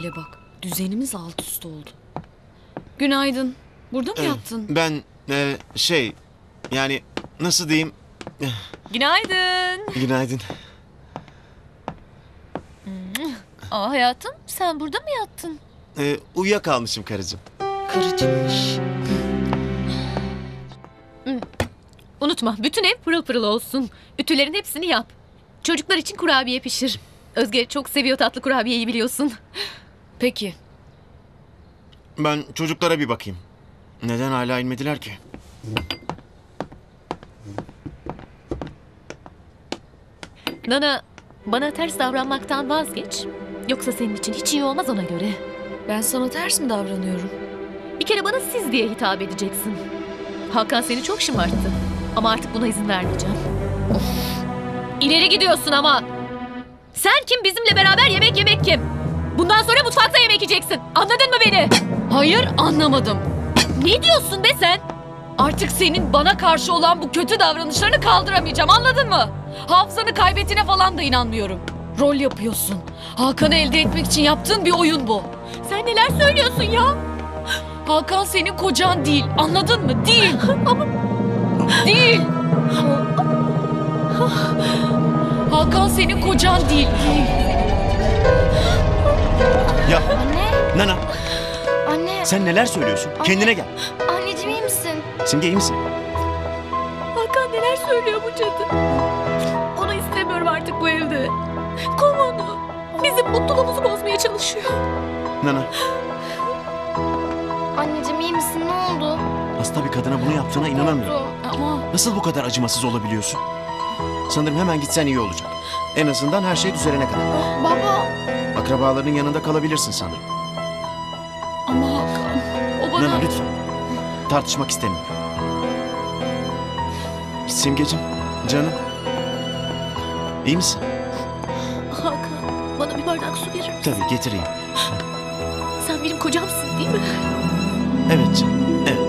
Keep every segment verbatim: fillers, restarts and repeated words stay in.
hale bak. Düzenimiz alt üst oldu. Günaydın. Burada mı yattın? Ben e, şey yani nasıl diyeyim? Günaydın. Günaydın. Aa hayatım, sen burada mı yattın? E, uyuyakalmışım karıcığım. Karıcıymış. Unutma, bütün ev pırıl pırıl olsun. Ütülerin hepsini yap. Çocuklar için kurabiye pişir. Özge çok seviyor tatlı kurabiyeyi, biliyorsun. Peki. Ben çocuklara bir bakayım. Neden hala inmediler ki? Nana, bana ters davranmaktan vazgeç. Yoksa senin için hiç iyi olmaz, ona göre. Ben sana ters mi davranıyorum? Bir kere bana siz diye hitap edeceksin. Hakan seni çok şımarttı. Ama artık buna izin vermeyeceğim. Of. İleri gidiyorsun ama. Sen kim, bizimle beraber yemek yemek kim? Bundan sonra mutfakta yemek yiyeceksin. Anladın mı beni? Hayır, anlamadım. Ne diyorsun be sen? Artık senin bana karşı olan bu kötü davranışlarını kaldıramayacağım, anladın mı? Hafızanı kaybettiğine falan da inanmıyorum. Rol yapıyorsun. Hakan'ı elde etmek için yaptığın bir oyun bu. Sen neler söylüyorsun ya? Hakan senin kocan değil, anladın mı? Değil. Ama değil. Hakan senin kocan değil. Ya Anne, Nana anne, sen neler söylüyorsun? Anne. Kendine gel. anneciğim iyi misin? Simge iyi misin? Hakan neler söylüyor bu cadı? Onu istemiyorum artık bu evde. Kov onu. Bizim mutluluğumuzu bozmaya çalışıyor. Nana Anneciğim iyi misin? Ne oldu? hasta bir kadına bunu yaptığına inanamıyorum. Ama Nasıl bu kadar acımasız olabiliyorsun? Sanırım hemen gitsen iyi olacak. En azından her şey düzelene kadar. Baba, Akrabalarının yanında kalabilirsin sanırım. ama Hakan, o bana... Nana lütfen. Tartışmak istemiyorum. Simgeciğim, canım. İyi misin? Hakan, bana bir bardak su verir misin? Tabii getireyim. Sen benim kocamsın değil mi? Evet canım, evet.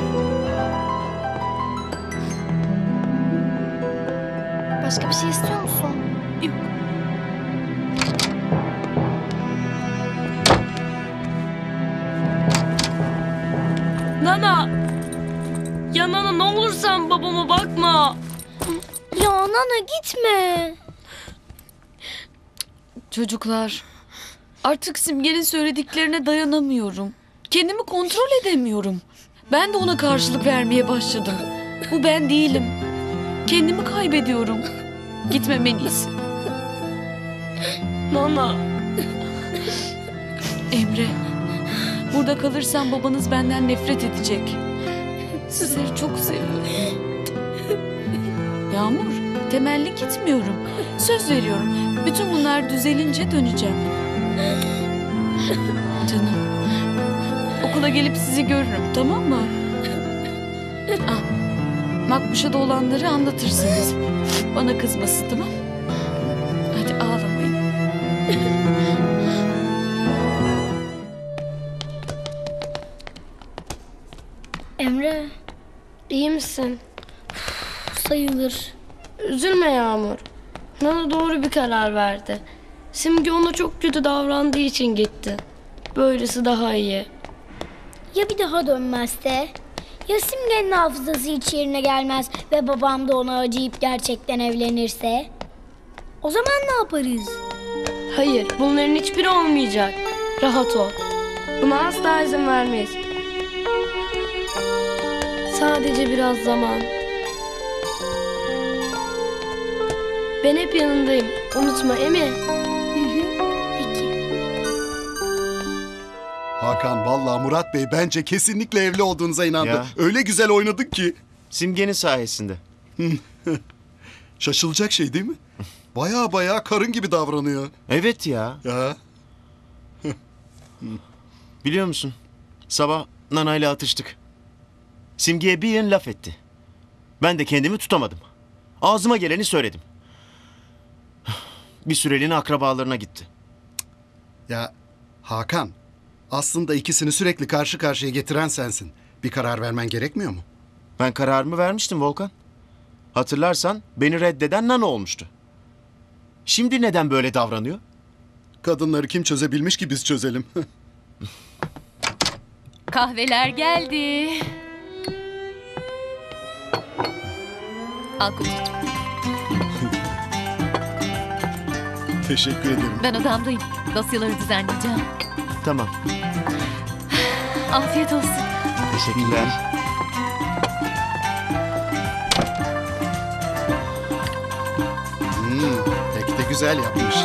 başka bir şey istiyor musun? Yok. Nana! Ya Nana, ne olursan babama bakma. Ya Nana gitme. Çocuklar, artık Simge'nin söylediklerine dayanamıyorum. Kendimi kontrol edemiyorum. Ben de ona karşılık vermeye başladım. Bu ben değilim. Kendimi kaybediyorum. Gitmem en iyisi. Nana. Emre, burada kalırsan babanız benden nefret edecek. Sizleri çok seviyorum. Yağmur, temelli gitmiyorum. Söz veriyorum. Bütün bunlar düzelince döneceğim. Canım. Okula gelip sizi görürüm, tamam mı? Ah, Makbuş'a da olanları anlatırsınız. Bana kızmasın, tamam? Hadi ağlamayın. Emre, iyi misin? Sayılır. Üzülme Yağmur. Nana doğru bir karar verdi. Simge ona çok kötü davrandığı için gitti. Böylesi daha iyi. Ya bir daha dönmezse? Ya Simge'nin hafızası hiç yerine gelmez ve babam da ona acıyıp gerçekten evlenirse? O zaman ne yaparız? Hayır, bunların hiçbiri olmayacak. Rahat ol. Buna asla izin vermeyiz. Sadece biraz zaman. Ben hep yanındayım. Unutma, Emi. Peki. Hakan, vallahi Murat Bey, bence kesinlikle evli olduğunuza inandı. Ya. Öyle güzel oynadık ki. Simge'nin sayesinde. Şaşılacak şey değil mi? Baya baya karın gibi davranıyor. Evet ya. Ya. Biliyor musun? Sabah Nana ile atıştık. Simge'ye bir yığın laf etti. Ben de kendimi tutamadım. Ağzıma geleni söyledim. Bir süreliğine akrabalarına gitti. Ya Hakan, aslında ikisini sürekli karşı karşıya getiren sensin. Bir karar vermen gerekmiyor mu? Ben kararımı vermiştim Volkan. Hatırlarsan beni reddeden Nana olmuştu. Şimdi neden böyle davranıyor? Kadınları kim çözebilmiş ki biz çözelim. Kahveler geldi. Al kocacığım. Teşekkür ederim. Ben odamdayım. Dosyaları düzenleyeceğim. Tamam. Afiyet olsun. Teşekkürler. Hmm, pek de güzel yapmış.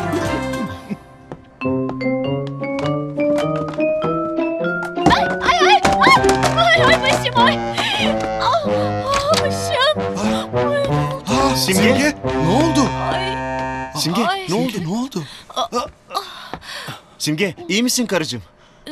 Ay ay başım ay. Ah, ah, başım. Ha, Simge? Ne oldu? Ay. Simge Ay. ne oldu? Ne oldu? Simge iyi misin karıcığım?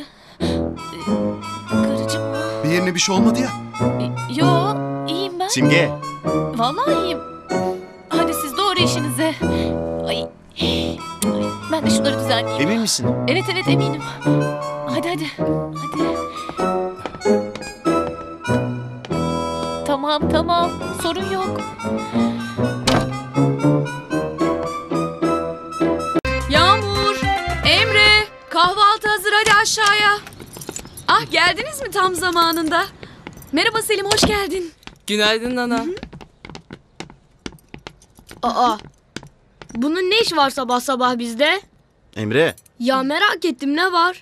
Karıcığım mı? Bir yerine bir şey olmadı ya. Yo iyiyim ben. Simge. Vallahi iyiyim. Hadi siz doğru işinize. Ay. Ay, ben de şunları düzenleyeyim. Emin misin? Evet evet eminim. Hadi hadi. Hadi. Tamam tamam. Sorun yok. Yağmur, Emre, kahvaltı hazır, hadi aşağıya. Ah, geldiniz mi tam zamanında? Merhaba Selim, hoş geldin. Günaydın Nana. Aa. Bunun ne iş var sabah sabah bizde? Emre. Ya merak ettim, ne var?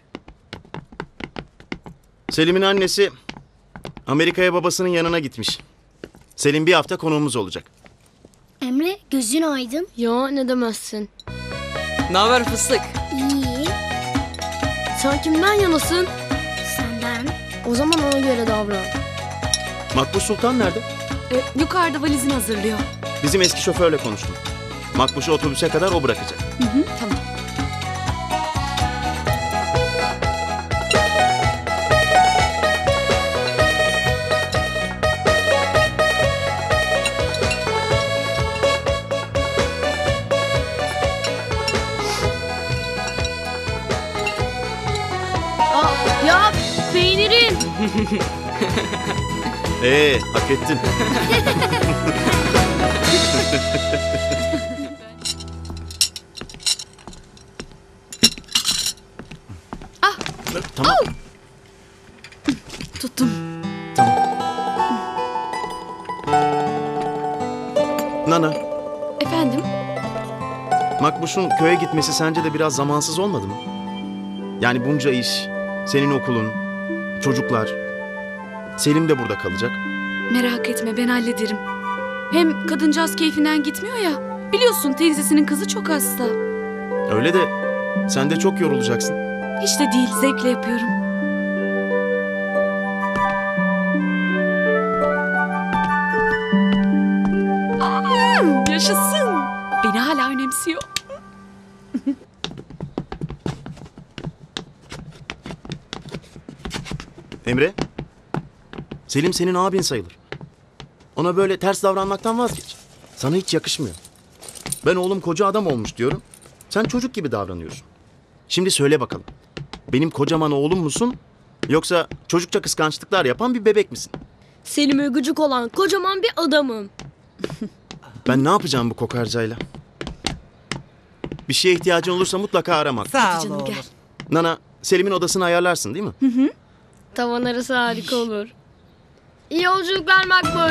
Selim'in annesi Amerika'ya babasının yanına gitmiş. Selim bir hafta konuğumuz olacak. Emre gözün aydın. Ya ne demezsin. Ne haber fıstık? İyi. Sen kimden yanasın? Senden. O zaman ona göre davran. Makbul Sultan nerede? Ee, yukarıda valizini hazırlıyor. Bizim eski şoförle konuştum. Makbuş'u otobüse kadar o bırakacak. Hı hı, tamam. Aa, ya peynirin. Ee, hak ettin. Ah. Tamam. Tuttum. Nana, Efendim? Makbuş'un köye gitmesi sence de biraz zamansız olmadı mı? Yani bunca iş, senin okulun, çocuklar. Selim de burada kalacak. Merak etme, ben hallederim. Hem kadıncağız keyfinden gitmiyor ya. Biliyorsun teyzesinin kızı çok hasta. Öyle de sen de çok yorulacaksın. Hiç de değil, zevkle yapıyorum. Aa, yaşasın. Beni hala önemsiyor. Emre, Selim senin abin sayılır. Ona böyle ters davranmaktan vazgeç. Sana hiç yakışmıyor. Ben oğlum koca adam olmuş diyorum. Sen çocuk gibi davranıyorsun. Şimdi söyle bakalım. Benim kocaman oğlum musun? Yoksa çocukça kıskançlıklar yapan bir bebek misin? Selim'e gıcık olan kocaman bir adamım. Ben ne yapacağım bu kokarcayla? Bir şeye ihtiyacın olursa mutlaka aramak. Sağ ol Canım oğlum. gel. Nana, Selim'in odasını ayarlarsın değil mi? Tavan arası harika olur. İyi yolculuklar Makbul.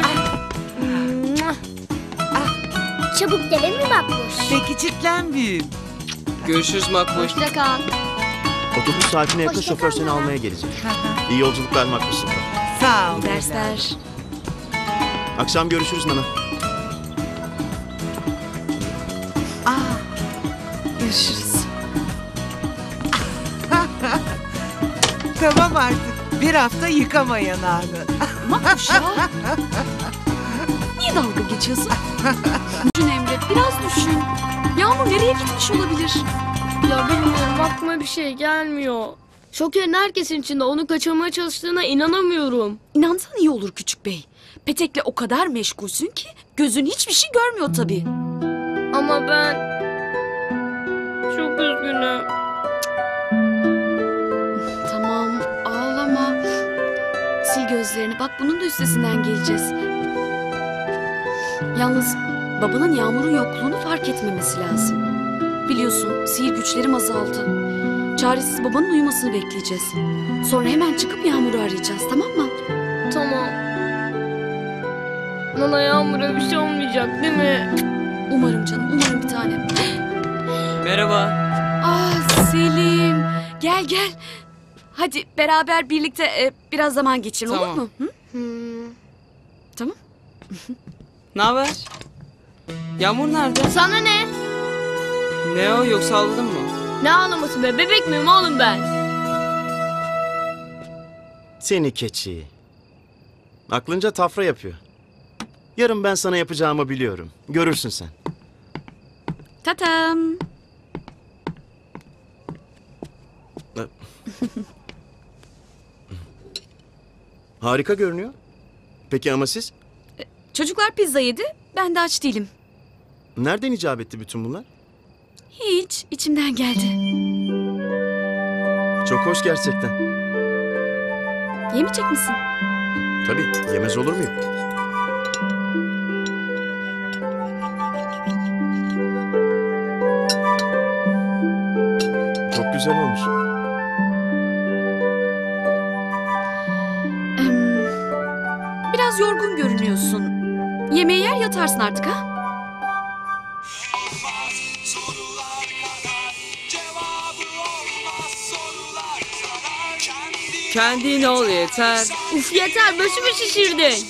Çabuk gelin mi Makbuş? Peki çitlen büyüğüm. Görüşürüz Makbuş. Hoşça kal. Otobüs saatine yakın Hoşça şoför kal seni Nana. almaya gelecek. İyi yolculuklar Makbuş'sun. Sağ ol. Dersler. Akşam görüşürüz Nana. Görüşürüz. Tamam artık. Bir hafta yıkama yanağını. Makbuş ya. Niye dalga geçiyorsun? Düşün Emre, biraz düşün. Yağmur nereye gitmiş olabilir? Ya bilmiyorum, aklıma bir şey gelmiyor. Şoker'in herkesin içinde onu kaçırmaya çalıştığına inanamıyorum. İnansan iyi olur küçük bey. Petek'le o kadar meşgulsün ki gözün hiçbir şey görmüyor tabii. Ama ben çok üzgünüm. Tamam, ağlama. Sil gözlerini. Bak bunun da üstesinden geleceğiz. Yalnız babanın Yağmur'un yokluğunu fark etmemesi lazım. Biliyorsun sihir güçlerim azaldı. Çaresiz babanın uyumasını bekleyeceğiz. Sonra hemen çıkıp Yağmur'u arayacağız, tamam mı? Tamam. Nana Yağmur'a bir şey olmayacak değil mi? Umarım canım, umarım bir tanem. Merhaba. Ah Selim, gel gel. Hadi beraber birlikte e, biraz zaman geçirin, olur Tamam. mu? Hı? Hmm. Tamam. Ne haber? Yağmur nerede? Sana ne? Ne o, yoksa ağladın mı? Ne ağlaması be? Bebek miyim oğlum ben? Seni keçi. Aklınca tafra yapıyor. Yarın ben sana yapacağımı biliyorum. Görürsün sen. Tatam. Harika görünüyor. Peki ama siz? Çocuklar pizza yedi, ben de aç değilim. Nereden icap etti bütün bunlar? Hiç, içimden geldi. Çok hoş gerçekten. Yemeyecek misin? Tabii, yemez olur muyum? Çok güzel olmuş. Em, biraz yorgun görünüyorsun. Yemeği yer yatarsın artık ha? Kendin ol yeter. Uf yeter, başımı şişirdin.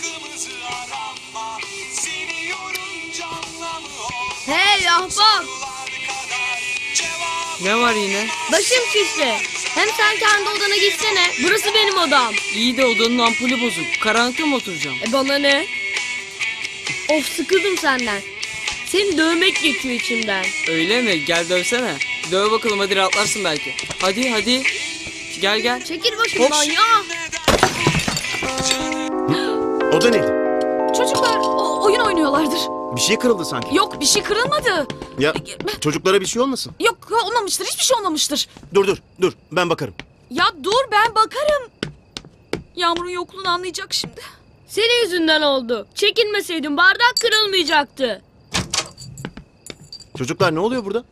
Hey ahbap, Ne var yine? başım şişti. Hem sen kendi odana gitsene. Burası benim odam. İyi de odanın ampulü bozuk. Karanlıkta mı oturacağım? E bana ne? Of sıkıldım senden. Seni dövmek geçiyor içimden. Öyle mi? Gel dövsene. Döv bakalım, hadi rahatlarsın belki. Hadi hadi. Gel gel. Çekil başımdan ya. O da neydi? Çocuklar o, oyun oynuyorlardır. Bir şey kırıldı sanki. Yok, bir şey kırılmadı. Ya çocuklara bir şey olmasın? Yok, olmamıştır, hiçbir şey olmamıştır. Dur dur dur, ben bakarım. Ya dur, ben bakarım. Yağmur'un yokluğunu anlayacak şimdi. Senin yüzünden oldu. Çekilmeseydin bardak kırılmayacaktı. Çocuklar ne oluyor burada?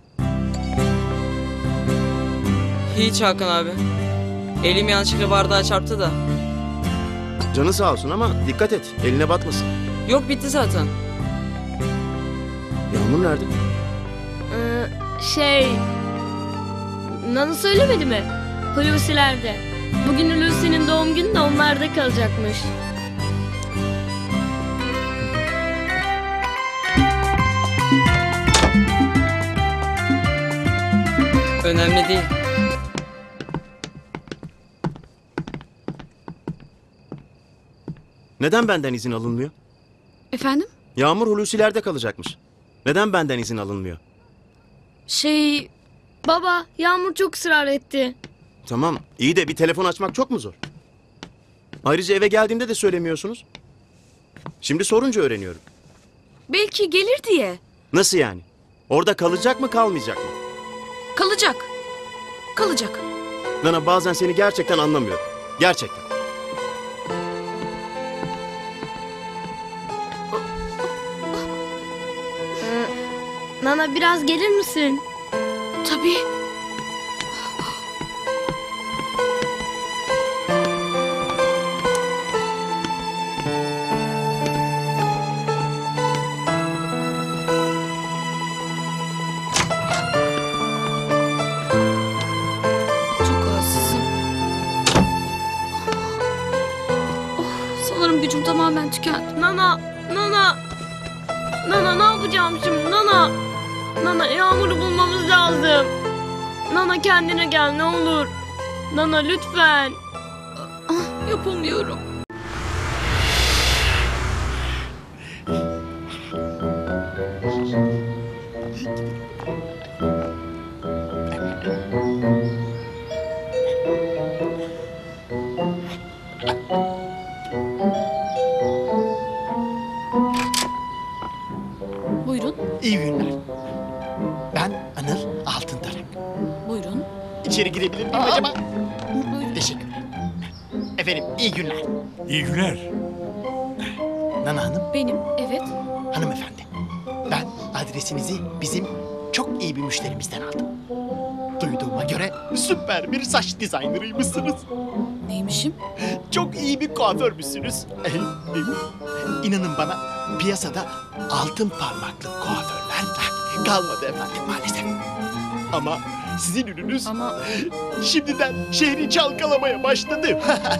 Hiç Hakan abi. Elim yanlışlıkla bardağa çarptı da. Canı sağ olsun ama dikkat et, eline batmasın. Yok, bitti zaten. Yağmur nerede? Ee, şey... Nana söylemedi mi? Hulusi'lerde. Bugün Hulusi'nin doğum günü de onlarda kalacakmış. Önemli değil. Neden benden izin alınmıyor? Efendim? Yağmur Hulusi'lerde kalacakmış. Neden benden izin alınmıyor? Şey, Baba, Yağmur çok ısrar etti. Tamam, iyi de bir telefon açmak çok mu zor? Ayrıca eve geldiğimde de söylemiyorsunuz. Şimdi sorunca öğreniyorum. belki gelir diye. Nasıl yani? Orada kalacak mı, kalmayacak mı? Kalacak. Kalacak. Nana, bazen seni gerçekten anlamıyorum. Gerçekten. Ee, Nana biraz gelir misin? Tabii. Çok halsizim. Oh, sanırım gücüm tamamen tükendi. Nana, Nana. Nana ne yapacağım şimdi Nana? Nana Yağmur'u bulmamız lazım. Nana kendine gel ne olur. Nana lütfen. Ah, yapamıyorum. Buyurun, İyi günler. Ben Anıl Altıntarak. buyurun. İçeri girebilir miyim Aa. acaba? Buyurun. Teşekkürler. Efendim iyi günler. İyi günler. Nana Hanım, Benim, evet. hanımefendi. Ben adresinizi bizim çok iyi bir müşterimizden aldım. Duyduğuma göre süper bir saç dizaynerıymışsınız. Neymişim? Çok iyi bir kuaförmüşsünüz. İnanın bana piyasada altın parmaklı kuaförler kalmadı efendim maalesef. Ama sizin ürününüz Ama şimdiden şehri çalkalamaya başladı.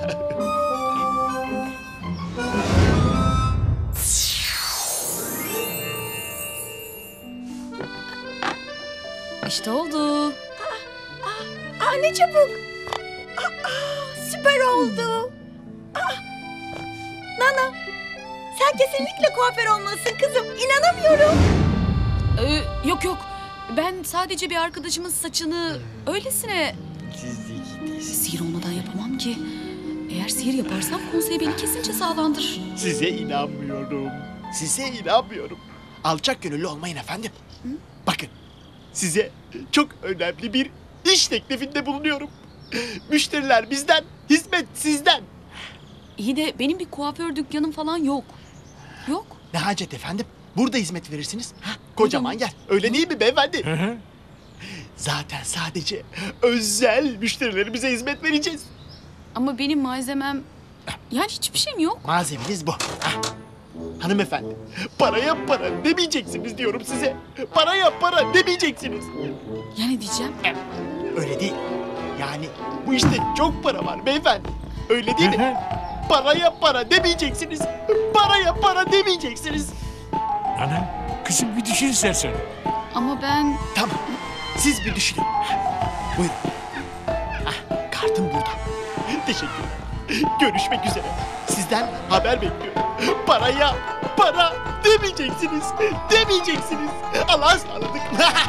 işte oldu. Aa, ne çabuk. Aa, süper oldu. Aa, Nana, sen kesinlikle kuaför olmalısın kızım. İnanamıyorum. Ee, yok yok. Ben sadece bir arkadaşımın saçını öylesine... Sihir olmadan yapamam ki. Eğer sihir yaparsam konsey beni kesince sağlandırır. Size inanmıyorum. Size inanmıyorum. Alçak gönüllü olmayın efendim. Hı? Bakın, size çok önemli bir iş teklifinde bulunuyorum. Müşteriler bizden, hizmet sizden. İyi de benim bir kuaför dükkanım falan yok. Yok. Ne hacet efendim? Burada hizmet verirsiniz. Ha, kocaman yer. Öyle değil mi beyefendi? Zaten sadece özel müşterilerimize hizmet vereceğiz. Ama benim malzemem... Yani hiçbir şeyim yok. Malzemeniz bu. Ha. Hanımefendi, paraya para demeyeceksiniz diyorum size. Paraya para demeyeceksiniz. Ya ne diyeceğim? Öyle değil. Yani bu işte çok para var beyefendi. Öyle değil mi? Paraya para demeyeceksiniz. Paraya para demeyeceksiniz. Ana, kızım bir düşün istersen. Ama ben... Tamam, siz bir düşünün. Buyurun. Ah, kartım burada. Teşekkürler. Görüşmek üzere. Sizden haber bekliyorum. Paraya para demeyeceksiniz. Demeyeceksiniz. Allah'a ısmarladık.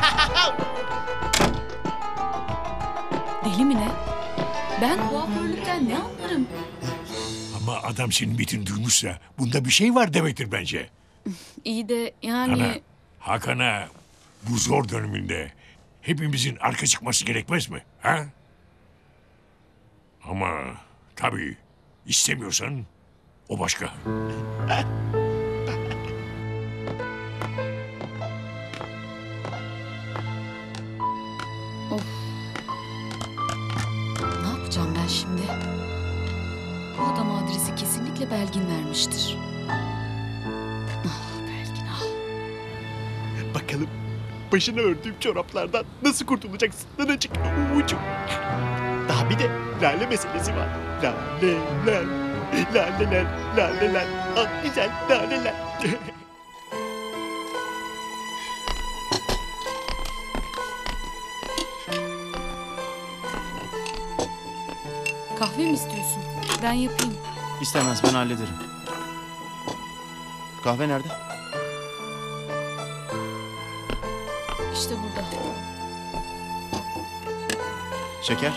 Deli mi ne? Ben kuaförlükten ne anlarım? Ama adam senin bitini duymuşsa bunda bir şey var demektir bence. İyi de yani... Ana, Hakan'a bu zor döneminde hepimizin arka çıkması gerekmez mi? Ha? Ama tabii istemiyorsan o başka. Of. Ne yapacağım ben şimdi? Bu adam adresi kesinlikle Belgin vermiştir. Ah Belgin ah. Bakalım başına ördüğüm çoraplardan nasıl kurtulacaksın nanacık ucu. Daha bir de lale meselesi var. Laleler, laleler, laleler, ah güzel laleler. Kahve mi istiyorsun? Ben yapayım. İstemez, ben hallederim. Kahve nerede? İşte burada. Şeker?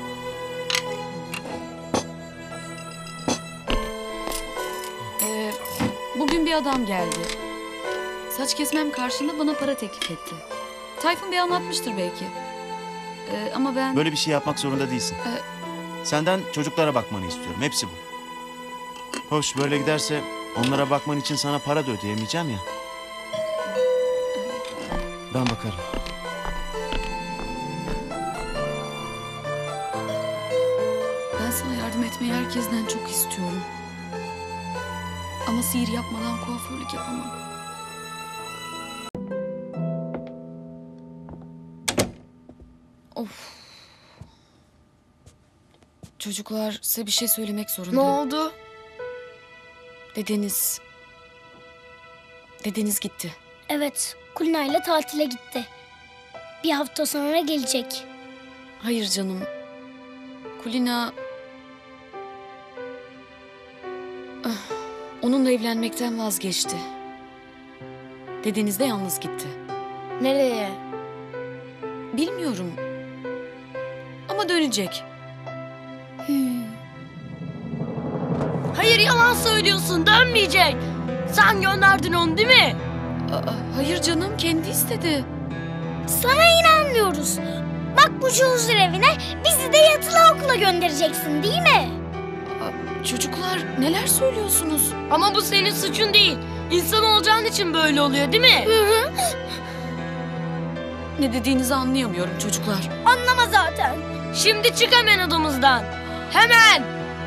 Ee, bugün bir adam geldi. Saç kesmem karşılığında bana para teklif etti. Tayfun Bey anlatmıştır belki. Ee, ama ben... Böyle bir şey yapmak zorunda değilsin. Ee, Senden çocuklara bakmanı istiyorum. Hepsi bu. Hoş böyle giderse onlara bakman için sana para da ödeyemeyeceğim ya. Ben bakarım. Ben sana yardım etmeyi herkesten çok istiyorum. Ama sihir yapmadan kuaförlük yapamam. Of. Çocuklar, size bir şey söylemek Ne zorundayım. oldu? Dedeniz... Dedeniz gitti. Evet, Kulina ile tatile gitti. Bir hafta sonra gelecek. Hayır canım. Kulina... Ah, onunla evlenmekten vazgeçti. Dedeniz de yalnız gitti. Nereye? Bilmiyorum. Ama dönecek. Hayır yalan söylüyorsun dönmeyecek. Sen gönderdin onu değil mi? Aa, hayır canım, kendi istedi. Sana inanmıyoruz. Bak bu huzur evine bizi de yatılı okula göndereceksin değil mi? Aa, çocuklar, neler söylüyorsunuz? Ama bu senin suçun değil. İnsan olacağın için böyle oluyor değil mi? Hı hı. Ne dediğinizi anlayamıyorum çocuklar. Anlama zaten. Şimdi çık hemen odamızdan. Hemen.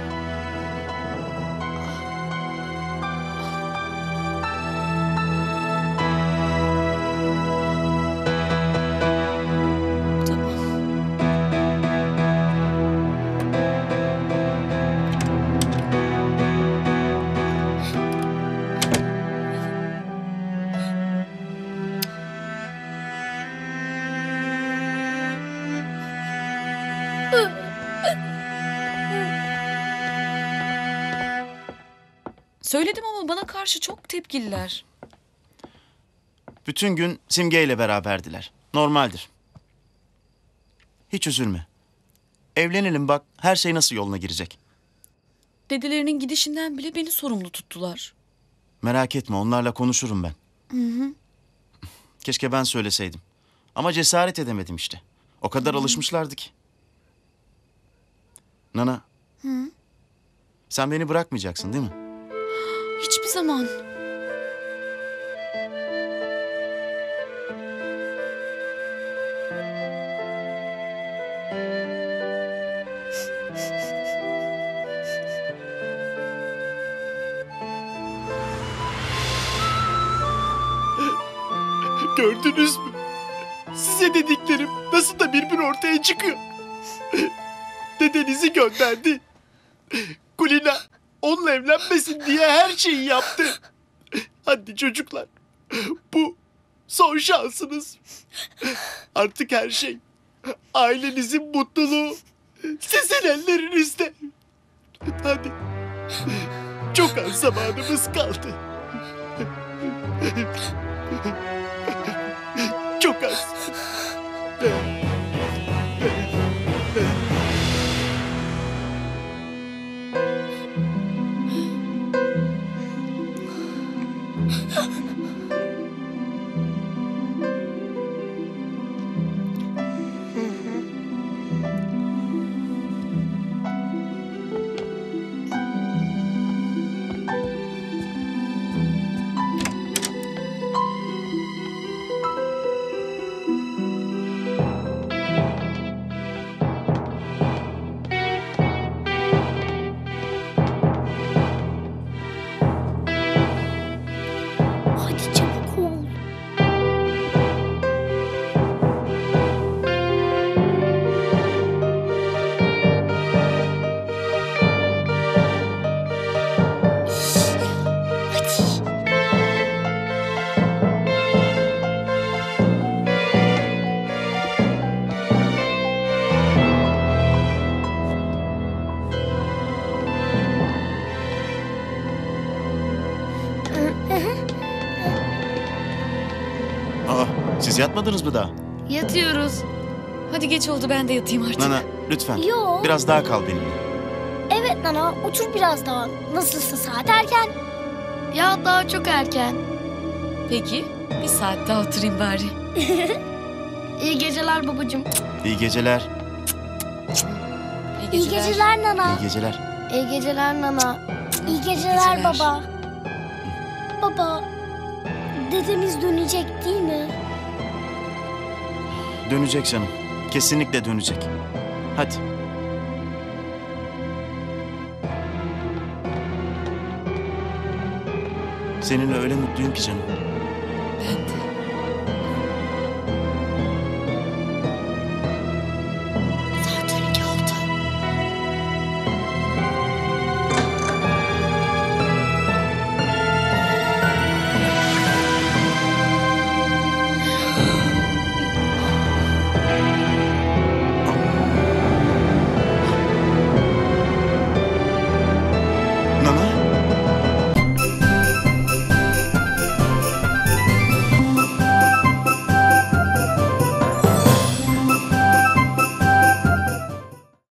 Söyledim ama bana karşı çok tepkililer. Bütün gün Simge ile beraberdiler. Normaldir. Hiç üzülme. Evlenelim bak, her şey nasıl yoluna girecek. Dedelerinin gidişinden bile beni sorumlu tuttular. Merak etme, onlarla konuşurum ben. Hı hı. Keşke ben söyleseydim. Ama cesaret edemedim işte. O kadar alışmışlardı ki. Nana, Hı. sen beni bırakmayacaksın değil mi? Hiçbir zaman. Gördünüz mü? Size dediklerim nasıl da bir bir ortaya çıkıyor. Dedenizi gönderdi. Kulina onunla evlenmesin diye her şeyi yaptı. Hadi çocuklar. Bu son şansınız. Artık her şey, ailenizin mutluluğu sizin ellerinizde. Hadi. Çok az zamanımız kaldı. Çok az. Hadi çabuk ol. Aa, siz yatmadınız mı daha? Yatıyoruz. Hadi geç oldu, ben de yatayım artık. Nana, lütfen. Yo. Biraz daha kal benimle. Evet Nana, otur biraz daha. Nasılsa saat erken. Ya daha çok erken. Peki, bir saat daha oturayım bari. İyi geceler babacığım. İyi geceler. İyi İyi geceler Nana. İyi geceler. İyi geceler Nana. İyi geceler geceler. baba. Baba, dedemiz dönecek değil mi? Dönecek canım. Kesinlikle dönecek. Hadi. Seninle öyle mutluyum ki canım. Ben de.